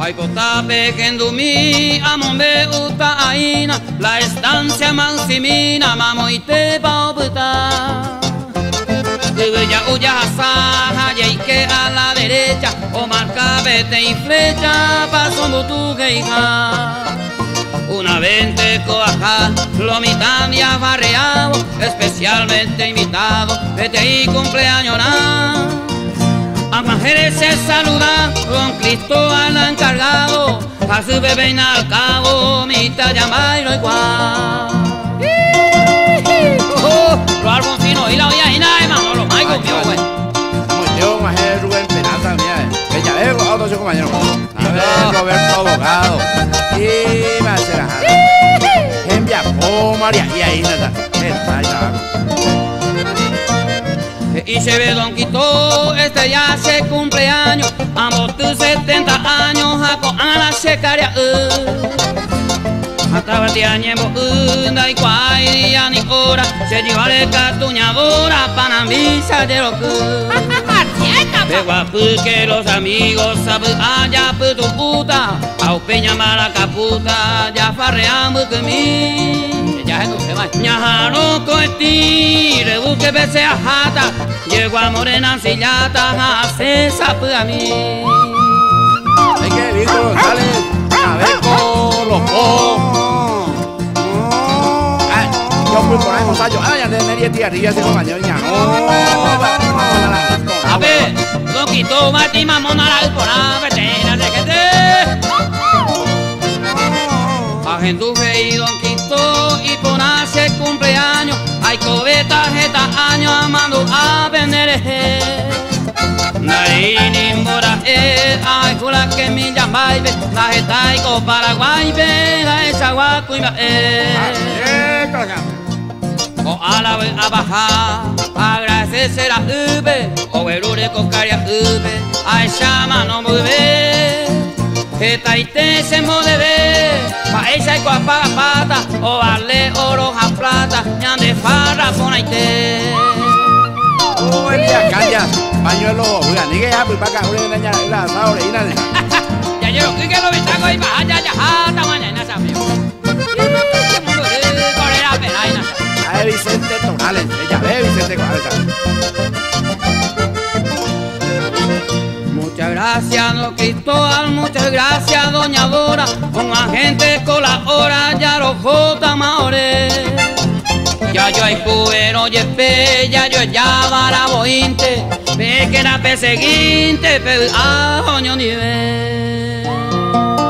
Ay, cotape, gendumi, amombe, uta, aina, la estancia mansimina, mamo y te pauta. Ya uya saja, ya que a la derecha, o marca vete y flecha, paso tu geija. Una vente coaja, lo mitad ya barreado, especialmente invitado, vete y cumpleaños na. A mujeres se saluda, con Cristo al encargado, a su bebé en al cabo, mitad llama y lo igual. Los algoncinos y la olla y nada, hermano, los maicos, mío, güey. Yo, Majé Rubén Peralta, mira, que ya veo a otro compañero. A ver, Roberto Abogado. Y me hace la Envia, María, y ahí nada. Y se ve Don Quito, este ya se cumpleaños, ambos tus 70 años, a la secaria. Hasta el día ñemo unda y cuay día ni hora, se lleva de catuñadora, panamisa de lo que. De guapu que los amigos saben allá por tu puta, au peña mala caputa, ya farreamos que mí. Ya es dulce, más. Ñajaro coeti, le busque bese a jata, llego a morena sillata, a cesa a mí. Hay que Víctor González, a ver con los ojos. Yo fui por ahí, muchacho. Ay, ya tenía tía arriba, ese compañero. A ver, Don Quito, Martín, mamón, a la por la vertena, de que te. A Genduje y Don Quito, y por hace cumpleaños, hay cobeta, jeta, años, amando a vender. Naini mora ay jula que mi llambay la jeta y co Paraguay la esa guacuima o a la vez a bajar agradecer a ube o verure con caria ube a esa mano mueve jeta y te se modebe pa esa y coapa pata o vale oro a plata ñande farra ponaite. Oh, el día calla, pañuelo, oiga, ni que ya, pues para acá, una niña, la ahora y nada. Ya yo creo que lo ventago y baja ya hasta mañana, ¿sabes? A Vicente Tonales, ella ve Vicente Tonales. Muchas gracias, Don Cristóbal, muchas gracias, Doña Dora, con agente colabora, ya los J. Maores. Ya yo hay cubero yepe, ya yo ya barabointe, ve que era perseguinte, pero a nivel.